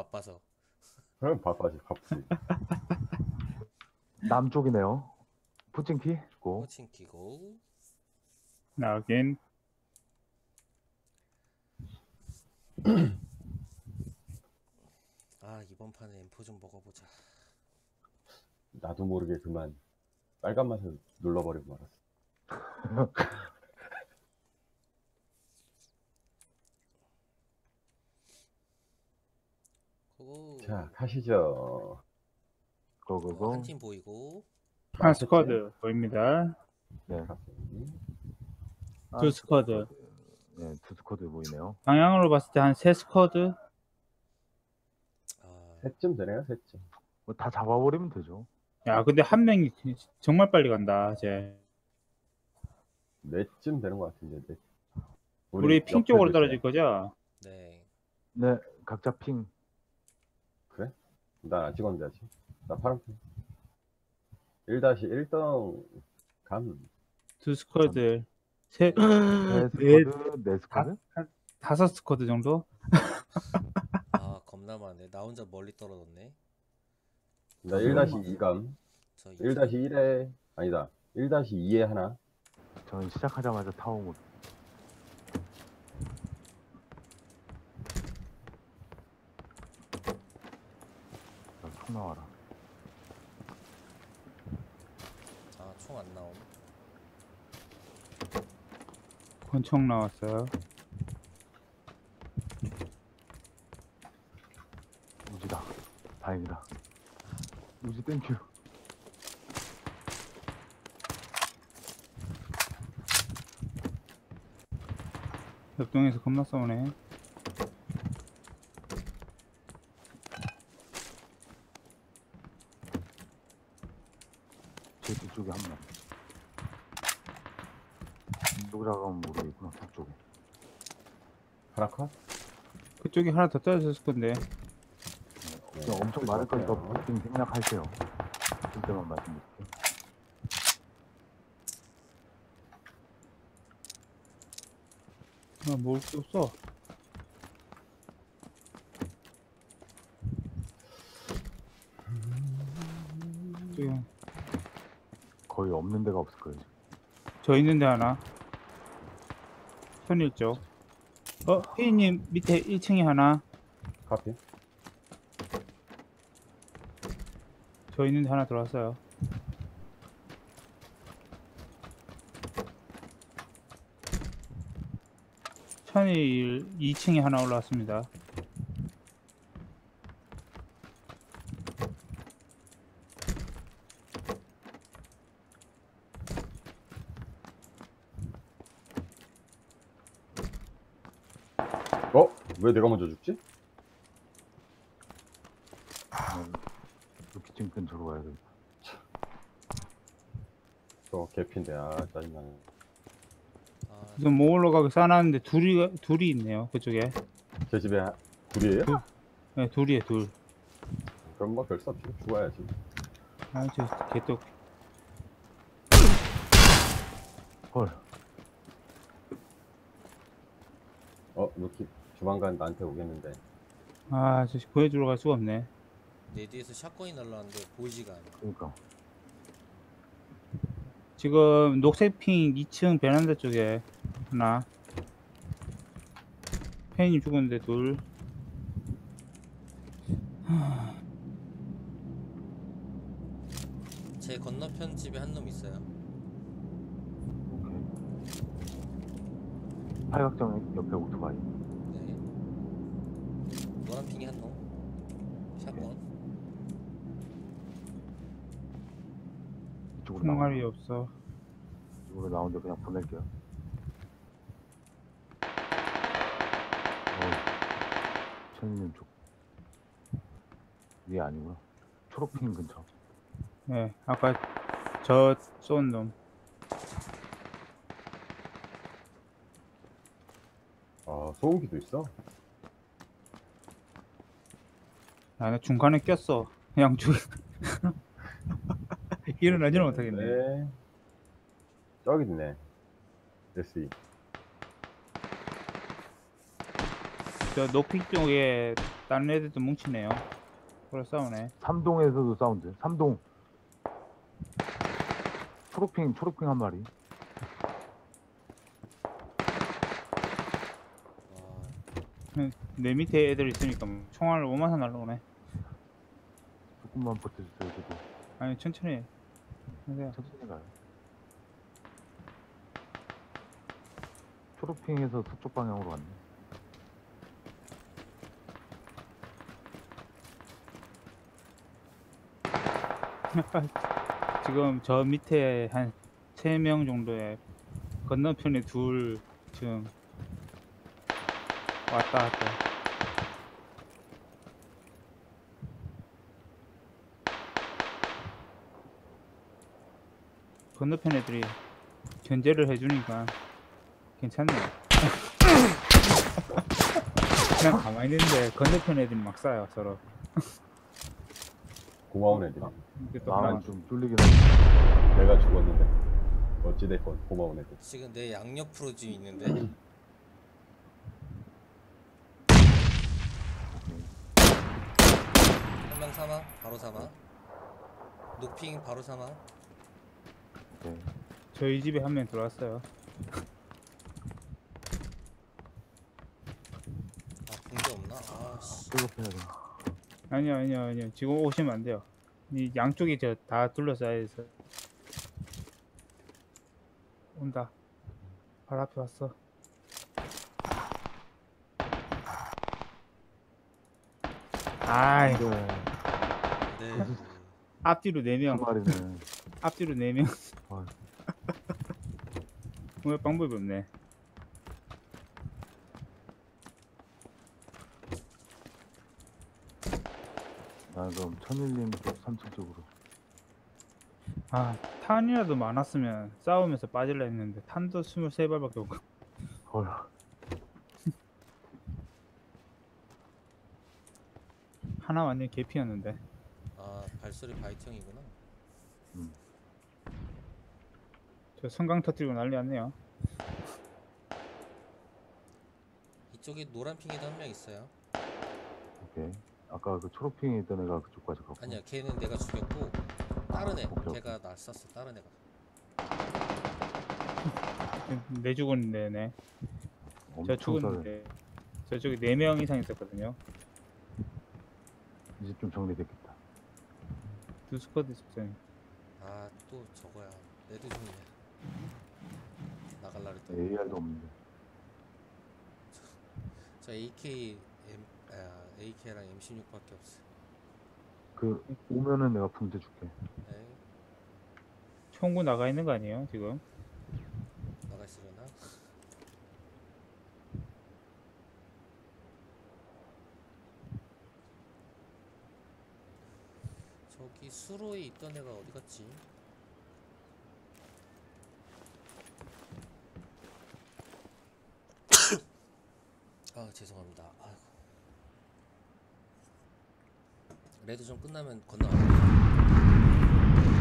바빠서. 그럼 바빠지, 바쁘지. 남쪽이네요. 푸칭키 고. 호칭 키고. 나긴. 아, 이번 판에 M4 좀 먹어보자. 나도 모르게 그만 빨간 맛을 눌러버리고 말았어. 고고. 자, 가시죠. 고고고. 한 팀 보이고. 한 스쿼드 보입니다. 네. 두 스쿼드. 네, 두 스쿼드 보이네요. 방향으로 봤을 때 한 세 스쿼드. 아, 셋쯤 되네요, 셋쯤. 뭐 다 잡아버리면 되죠. 야, 근데 한 명이 정말 빨리 간다. 이제 넷쯤 되는 것 같은데. 넷. 우리 핑 옆에 쪽으로 있어요. 떨어질 거죠? 네. 네, 각자 핑. 그래? 나 안 찍었는데 아직. 나 파란 핑. 1-1등 감. 두 스쿼드. 세, 네 넷, 스쿼드, 네 스쿼드. 다섯 스쿼드 정도? 아, 겁나 많네. 나 혼자 멀리 떨어졌네. 나 1-2감. 저 1-1에 아니다. 1-2에 하나. 저는 시작하자마자 타오고. 총 나와라. 아, 총 안 나옴. 권총 나왔어요. 우지다. 다행이다. 우지 땡큐. 옆동에서 겁나 싸우네. 제 뒤쪽에 한 명. 이쪽으로 가면 모르겠구나. 저쪽에. 하나 컷? 그쪽에 하나 더 떨어졌을 건데. 네, 저 엄청 많을 거니까 같아요. 부팅 생략할게요. 그때만 말씀드릴게요. 아, 먹을 게 없어. 지금 거의 없는 데가 없을 거예요. 지금. 저 있는데 하나. 현일 쪽. 휘님 밑에 1층에 하나. 카피. 저 있는데 하나 들어왔어요. 천일 2층에 하나 올라왔습니다. 왜 내가 먼저 죽지? 루키층 근처로 가야 되겠다. 저 개피인데, 아, 짜증나네. 아, 그래서 뭐 올라가게 싸놨는데 둘이 있네요. 그쪽에. 제 집에 둘이에요? 네, 둘이에요, 둘. 그럼 뭐 별 수 없이 죽어야지. 아, 저 개떡. 헐. 루키 조만간 나한테 오겠는데. 아, 저 보여주러 갈 수가 없네. 내 뒤에서 샷건이 날라왔는데 보이지가 않아. 그러니까. 지금 녹색 핑 2층 베란다 쪽에 하나. 팬이 죽었는데 둘. 제 건너편 집에 한 놈 있어요. 오케이. 팔각정 옆에 오토바이. 네. 노란 핑이 한 놈. 샷건. 이쪽으로 나와. 총알이 없어. 이쪽으로 나오는데 그냥 보낼게요. 천님 쪽. 위에 아니구나. 초록핀 근처. 네, 아까 저 쏜 놈. 아, 소음기도 있어? 아, 나 중간에 꼈어. 그냥 일어나지는 못하겠네. 네. 저기 있네. SE. 저 높이 쪽에 다른 애들도 뭉치네요. 서로 싸우네. 3동에서도 사운드. 3동. 초록핑 한 마리. 와, 내 밑에 애들 있으니까 총알을 오만사 날라오네. 조금만 버텨주세요. 저도 아니 천천히 하세요. 천천히 가요. 초록핑에서 서쪽 방향으로 왔네. 지금 저 밑에 한 3명 정도의 건너편에 둘 지금 왔다 갔다. 건너편 애들이 견제를 해주니까 괜찮네요. 그냥 가만히 있는데 건너편 애들이 막 쏴요 서로. 고마운 애들이. 이게 또 마음은 하나 좀 뚫리긴 하네. 내가 죽었는데 어찌됐건 고마운 애들. 지금 내 양옆으로 지금 있는데 한 명 사망, 바로 사망. 노핑 바로 사망. 네. 저희 집에 한 명 들어왔어요. 아, 붕대 없나? 아씨. 백업해야 돼. 아니요. 지금 오시면 안 돼요. 이 양쪽이 저 다 둘러싸여 있어. 온다. 바로 앞에 왔어. 아이, 네. 네. 앞뒤로 한 4명. 마리는 앞뒤로 4명. 아, 오늘 방법이 없네. 나 그럼 천일님 3층 쪽으로. 아, 탄이라도 많았으면 싸우면서 빠질라 했는데 탄도 23발밖에 없고. 헐. 하나 완전 개피였는데. 아, 발소리 바이팅이구나. 저 성강 터뜨리고 난리 났네요. 이쪽에 노란 핑에도 한 명 있어요. 오케이. 아까 그 초록핑에 있던 애가 그쪽까지 갔고. 아니야, 걔는 내가 죽였고 다른 애, 오케이, 걔가 날 쐈어. 다른 애가. 내 죽었는데, 네. 저 엄청 싸네. 죽었는데. 저쪽에 4명 이상 있었거든요. 이제 좀 정리됐겠다. 2스쿼드 있었어요. 아, 또 저거야. 레드 중이야. 나갈라 그랬더니 AR도 없는데. 저 AK랑 M16밖에 없어. 그 오면은 내가 붕대 줄게. 네, 총구 나가 있는 거 아니에요, 지금? 나가 있으려나? 저기 수로에 있던 애가 어디 갔지? 아, 죄송합니다. 아이고. 레드 좀 끝나면 건너갈게요.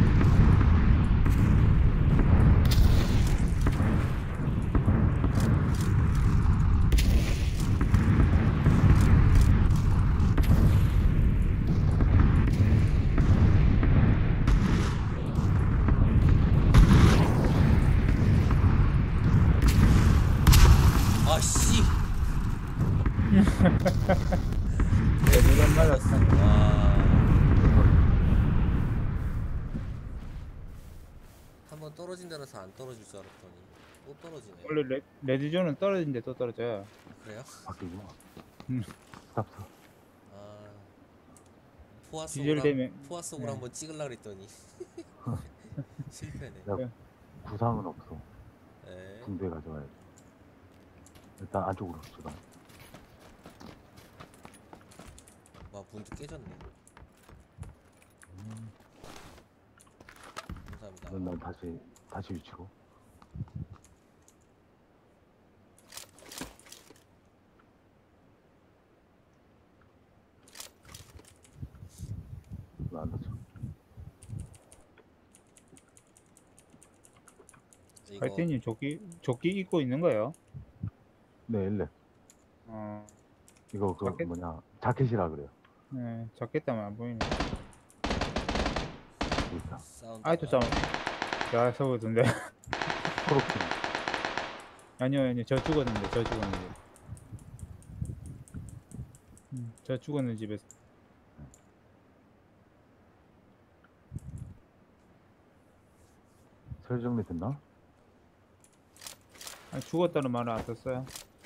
아씨. 레드건 맞았어. 와. 한번 떨어진 데라서 안 떨어질 줄 알았더니 또 떨어지네. 원래 레드존은 떨어진데 또 떨어져요. 그래요? 바뀌구나. 음. 스탑스. 아. 포화 디젤 속으로 되면 포화 속으로 네. 한번 찍으려 그랬더니 실패네. 야. 구상은 없어. 네. 붕대 가져와야 돼. 일단 안쪽으로 들어가. 와, 문도 깨졌네. 감사합니다. 그럼 난 다시 위치로. 왜안 다쳐? 이거 갈대님 조끼 입고 있는 거예요? 네, 일렙. 어, 이거 그 밖에- 뭐냐 자켓이라 그래요. 네, 적겠다면 안 보이네. 여기 있다. 사운드. 아이도 싸움. 야, 서거든데. 초록핑. 아니요, 저 죽었는데, 저 죽었는 집에서. 설 정리 됐나? 아니, 죽었다는 말은 안 썼어요.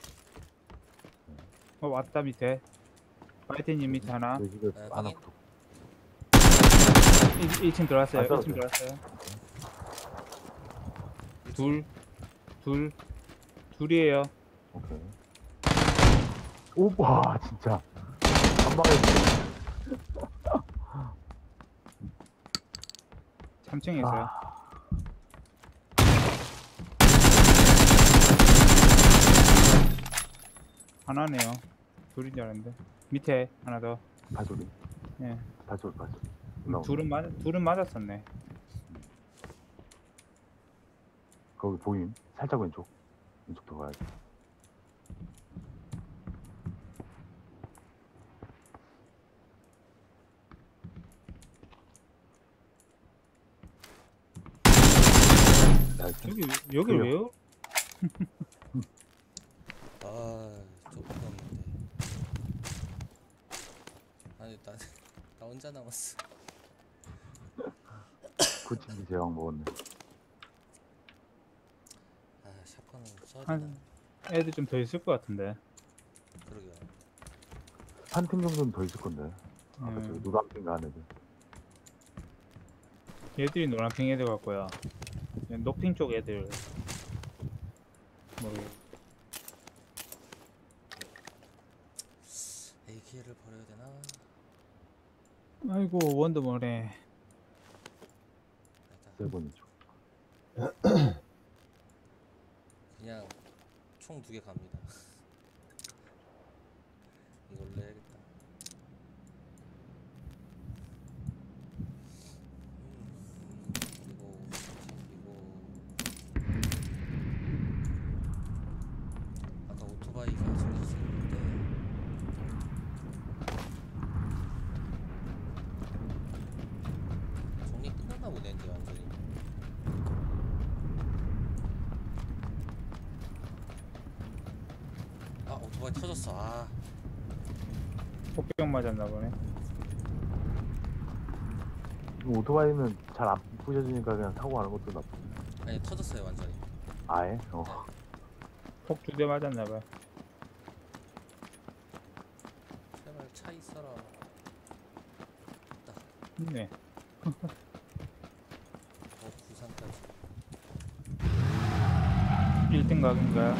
왔다, 밑에. 파이팅님 밑에 하나. 내 집에 네, 하나 확인. 붙어. 1층 들어왔어요. 안 써도 1층 돼. 들어왔어요. 둘이에요. 오케이. 오빠 진짜 한 방에 3층에 있어요. 하나네요. 둘인 줄 알았는데. 밑에 하나 더. 발소리. 예. 발소리. 둘은 맞았었네. 거기 보임. 살짝 왼쪽. 왼쪽 더 가야지. 나이스. 여기 그래요. 왜요? 아, 조금 없는데. 아니, 나 혼자 남았어. 구친기 제왕 먹었네. 아, 샷건은 써야 한 되나? 애들 좀 더 있을 것 같은데. 그러게요. 한 팀 정도는 더 있을 건데. 아까 저기 노란핑 가는 애들. 얘들이 노란핑 애들 같고요. 녹핑 쪽 애들. 뭐 AK를 버려야 되나? 아이고 원더머네. 일단 세븐이죠. 그냥 총 2개 갑니다. 이걸로 해야겠다. 그리고 아까 오토바이가 소리쳤었는데 정리 끝났나 보네 이제 완전히. 아, 오토바이 터졌어. 아, 폭격 맞았나 보네. 오토바이는 잘 안 부셔지니까 그냥 타고 가는 것도 나쁘. 아니 터졌어요 완전히. 아예? 폭 2대 맞았나 봐. 제발 차 있어라. 있네. 부산까지. 1등 각인가요?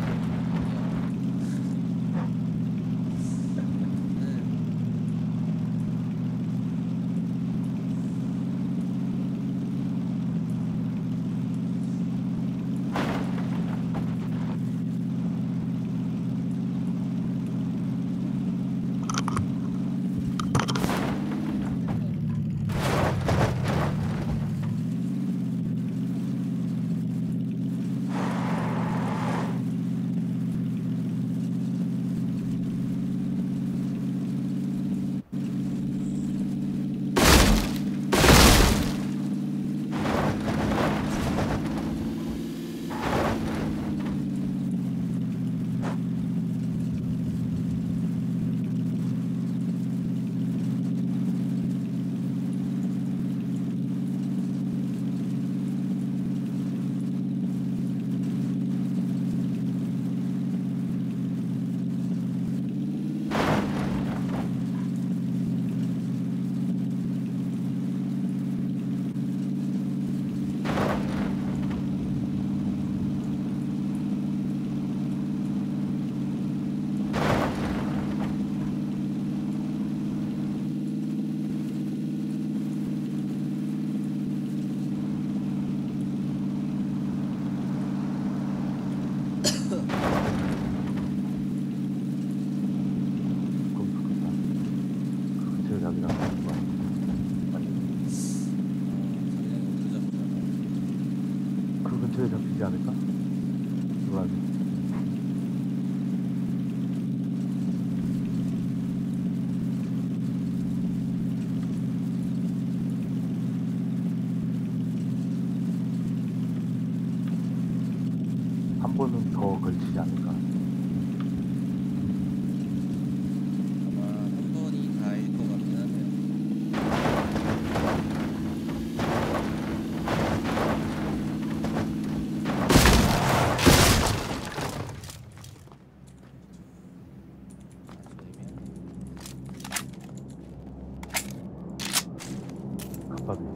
근처에 자기랑 가는 거야. 그 근처에 잡히지 않을까? 노란색. 번은 더 걸치지 않을까. 아마 한 번이 다일 것 같긴 하네요. 갑자기.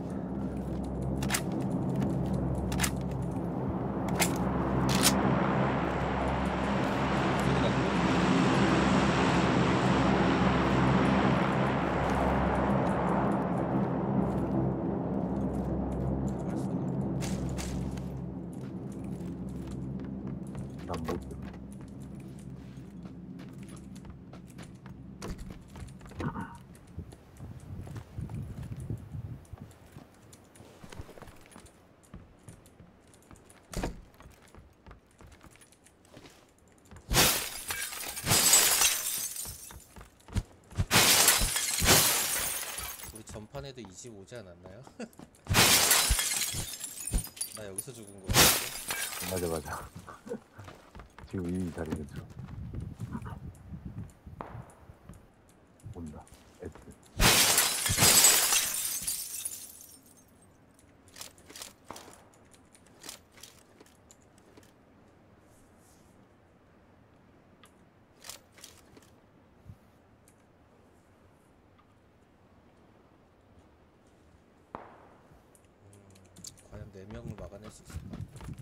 난 못 들어. 우리 전판에도 이 집 오지 않았나요? 나 여기서 죽은 거 같은데? 맞아. 지금 이 자리 근처. 온다. S. 과연 4명을 막아낼 수 있을까?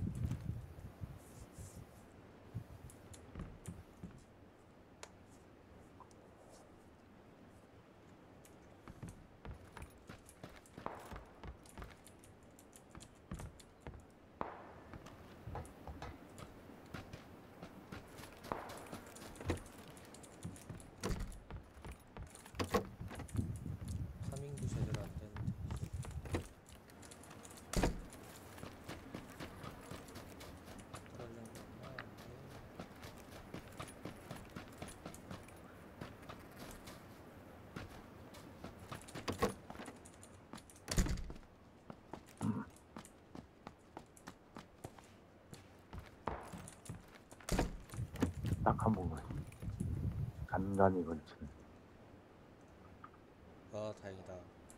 파밍도 제대로 안 되는데. 그러려면 안 돼. 딱 한 번만. 간간히 걸치는. 아 다행이다.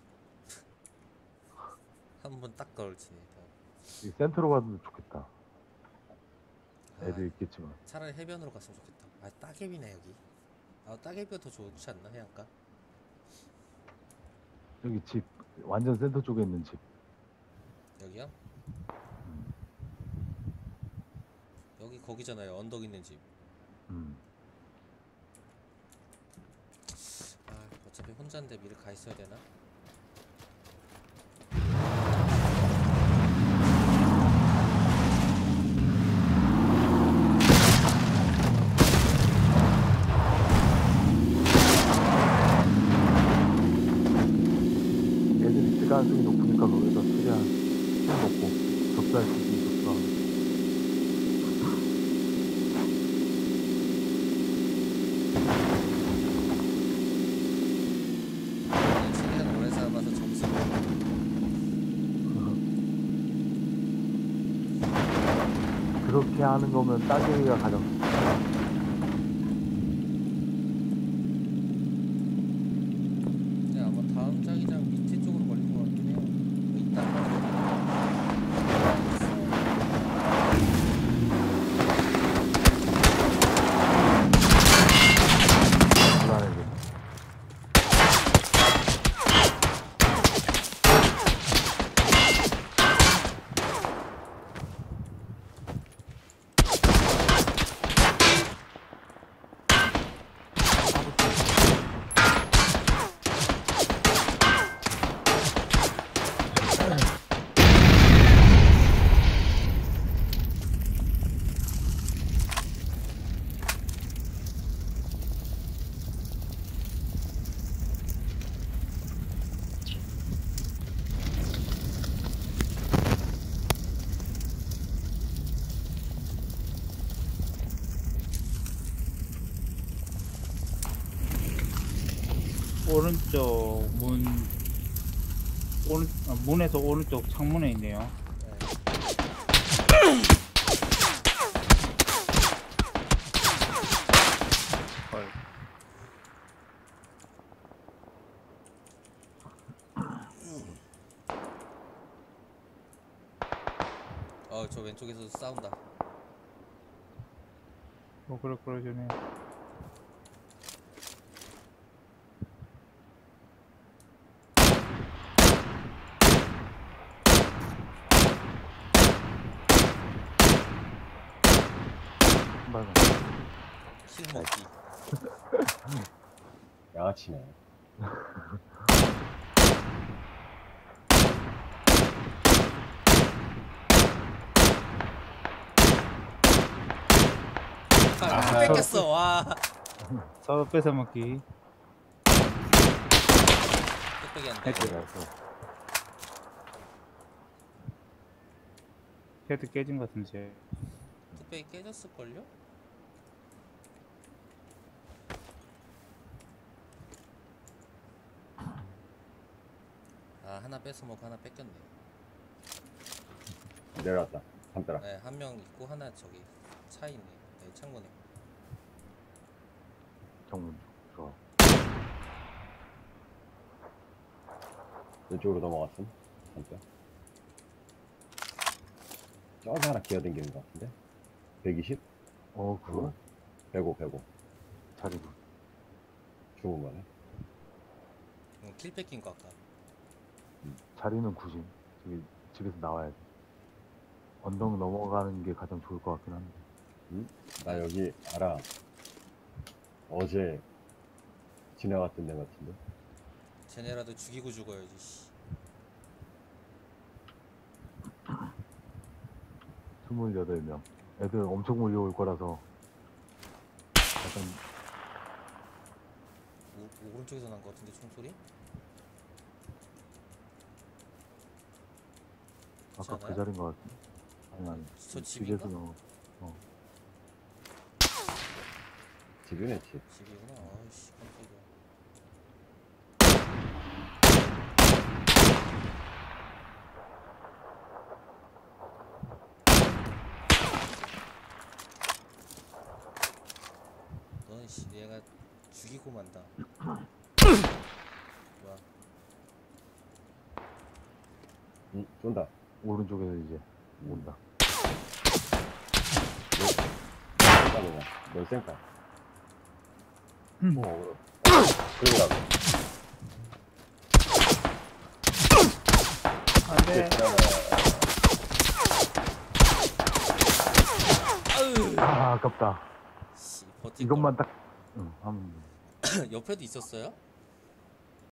한 번 딱 걸치네. 이 센터로 가도 좋겠다. 아, 애들 있겠지만. 차라리 해변으로 갔으면 좋겠다. 아 따개비네 여기. 아 따개비가 더 좋지 않나 해안가? 여기 집. 완전 센터 쪽에 있는 집. 여기요? 여기 거기잖아요. 언덕 있는 집. 아 어차피 혼자인데 미리 가 있어야 되나? 애들 있을 가능성이 높으니까 거기서 최대한 술 먹고 접수할 수 있는 접수하고. 최대한 오래 삼아서 점수 그렇게 하는 거면 따개비가 가장 근데 아마 다음 자기장 밑에 쪽으로 걸린 것 같긴 해요. 이따 불안해져. 오른쪽 문에서 오른쪽 창문에 있네요. 저 왼쪽에서 싸운다. 그걸 끌어주네. 빨간. 킬 먹기. 양아치네. 뺏겼어. 와. 서로 뺏어먹기. 뚝배기 안 돼. 헤드 깨진 것 같은데. 뚝배기 깨졌을걸요? 아, 하나 뺏어먹고 하나 뺏겼네. 내려왔다. 담벼락. 네, 한 명 있고 하나 저기 차 있네. 네, 창고네. 정문 쪽. 이쪽으로 넘어갔음. 담벼. 저기 하나 기어댕기는 것 같은데. 120? 그거 105. 자리고. 죽은 거네. 킬 뺏긴 거 아까. 자리는 90. 저기 집에서 나와야 돼. 언덕 넘어가는 게 가장 좋을 것 같긴 한데. 나 여기 알아. 어제 지나갔던 데 같은데. 쟤네라도 죽이고 죽어야지. 씨. 28명. 애들 엄청 몰려올 거라서 약간 오른쪽에서 난 거 같은데 총소리? 아까 그 않아요? 자리인 것 같은데. 아니. 저 집인가? 집에서 어. 집이네, 집. 집이구나. 아이씨, 깜짝이야. 너는 씨, 얘가 죽이고 만다. 뭐야? 쏜다. 오른쪽에서 이제 온다. 넌 쌩까. 음. 어그로. 그러라고. 안돼. 아, 아깝다. 씨, 버틸 이것만 딱 하면 옆에도 있었어요?